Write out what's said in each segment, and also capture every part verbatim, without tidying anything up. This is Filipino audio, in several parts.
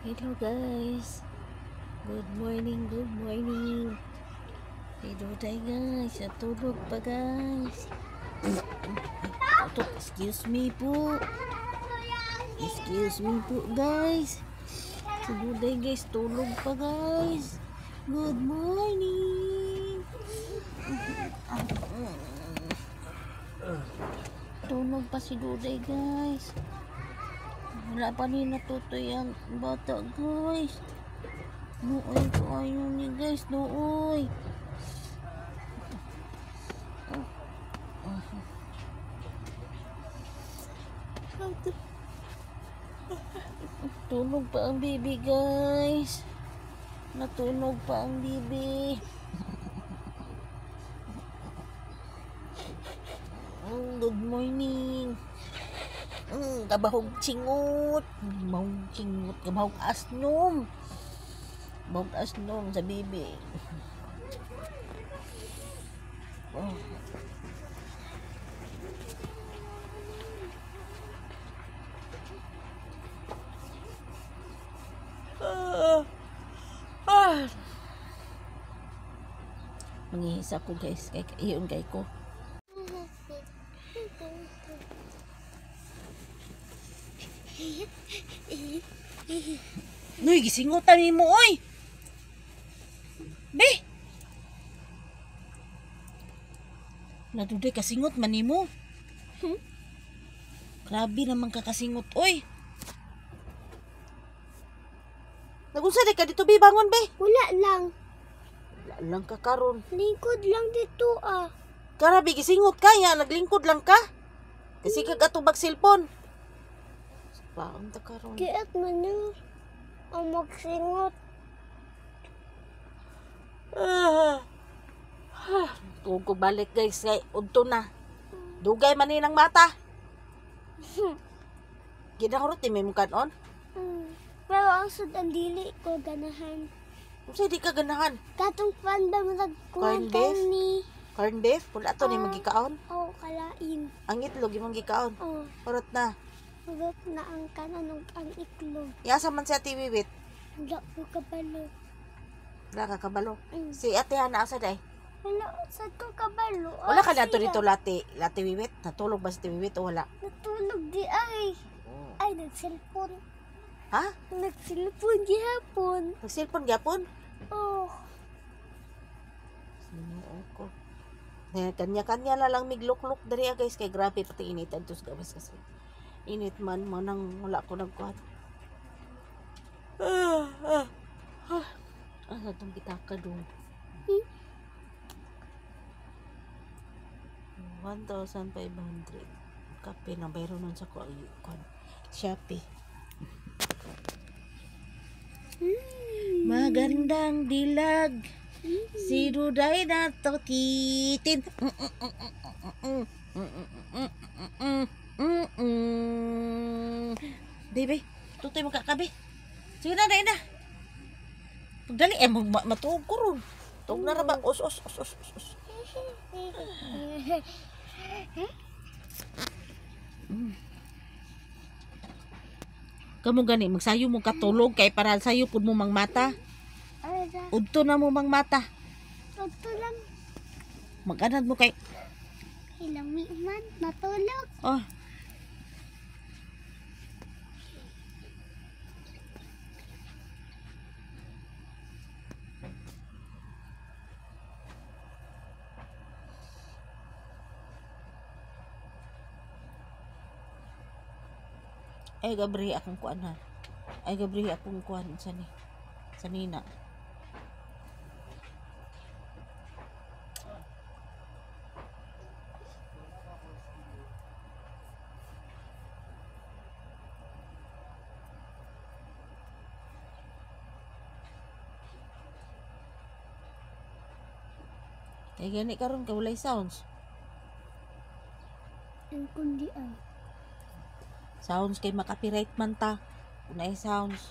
Hello guys. Good morning, good morning. Hello tayo guys. Natulog pa guys. Ito, excuse me po. Excuse me po guys. Hello tayo guys. Tulog pa guys. Good morning. Tulog pa si Duday guys. Wala pa rin natutoy ang bata guys. Nooy ko ayaw ni guys. Nooy. Tulog pa ang bibi guys. Natulog pa ang bibi. Mm, good morning. Mm, kabahog cingut. Kabahog cingut. Kabahog asnom. Kabahog asnom sa bibi. Oh. Ah. Ah. Mangihis ako guys. Kaya iyon kay ko. Noy, gisingutan ni mo, oy! Be! Naduday kasingot man ni mo. Hmm? Grabe naman kakasingot, oy! Nagunsa di ka dito, be? Bangon, be! Wala lang. Wala lang ka karon. Lingkod lang dito ah. Grabe, gisingot ka, ya. Naglingkod lang ka. Kasi kagatubag cellphone. Paon ta karon. Kiat man yun. Ang magsingot. Ah. Ah. Tuog ko balik guys. Kay udto na. Dugay man ng mata. Ginahurot ni may mukanon. Hmm. Pero ang sudan dili ko ganahan. Kung di ka ganahan. Katong panda mo Corn nagkuwantang beef? ni. Corn beef? Wala to ni Ah. magikaon. Oh, kalain. Ang itlog yung magikaon. Oh, Urot na. hurot na ang kanan ug ang iklog. Yasa man sa T V wit. Wala ko kabalo. Wala ka kabalo. Mm. Si ate Hana asa day? Wala, saan ko kabalo? Wala ka Ah, na to siya. dito lati. Lati wiwit. Natulog ba si T V wit o wala? Natulog di ay. Ay, nagselfon. Ha? Nagselfon gihapon. Nag-cellphone gapon? Oh. Sinuo ko. Eh, kanya-kanya na lang miglok-lok dari ah, guys. Kay grabe pati initan to sa gawas kasi. Init man mo nang wala ko nagkuhan. Ah, ah, ah. Ano itong bitaka doon? Hmm? one thousand five hundred. Kape na bayro nun sa ko. Ayun. Shopee. Hmm. Magandang dilag. Si Duday na to titin. Baby, tutoy mo kakabi. Sige na, dahil na. Pagdali, eh, mag- matuog ko ron. Tuog na rabang, os, os, os, os, os, os. Kamu gani, magsayo mo katulog kay para sayo pud mo mang mata. Ara, Udto na mo mang mata. ito lang. Mag-anad mo kay, Hilami man, matulog. oh. Ay gabri akong kuan ha. Ay gabri akong kuan sa ni. Sa nina. Ay gani karon ka walay sounds. Ang kundi ay. Sounds kay makapiright man ta. Kung ay sounds.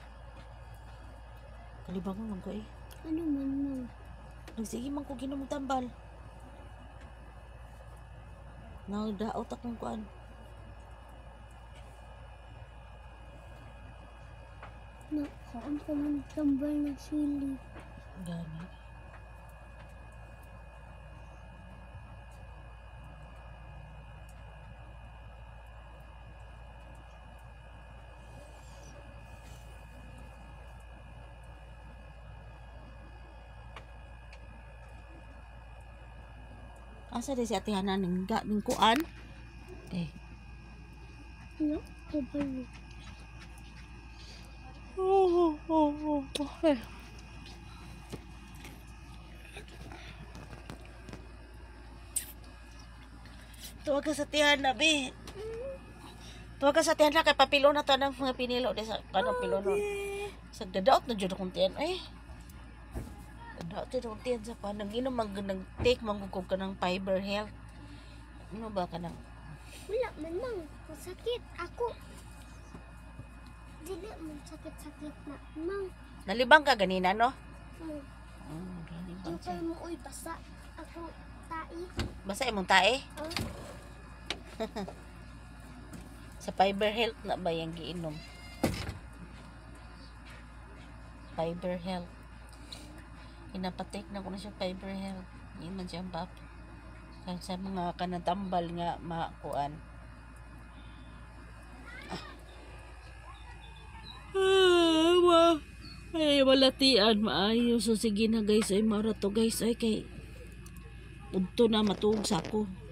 Kalibangon man ko eh. Ano man mo? Nagsige man ko ginamutambal. Nagdaot akong kuan. Nakaon ko man tambal ng sili. Gani. Asa di si Ate Hana ning ga ning kuan? Eh. No, kabalo. Oh, oh, oh, oh. Eh. Tuwag ka sa tiyan na, be. Tuwag ka sa tiyan na, kay papilo na to ng mga pinilo. Di sa kanong pilo nun. Sa dadaot na dyan akong tiyan. Ay. Dadaot dyan akong tiyan sa pa. Nang inom, mag, nag-take, manggugog ka ng fiber health. Ano ba ka ng... Wala man lang. Masakit. Ako. Dili man sakit-sakit na. Mang. Nalibang ka ganina, no? Hmm. Oh, nalibang Yung siya. mo uy basa. Ako tai. Basta imong tae. Oh. Sa fiber health na ba yung giinom? Fiber health. Pinapatik na ko na siya fiber health. Hindi man siya bap. Kaya sa mga kanatambal nga makuan. Ah, wa. Ay, walatian maayo. So sige na guys, ay mara to guys. Ay kay udto na matuog sa ako.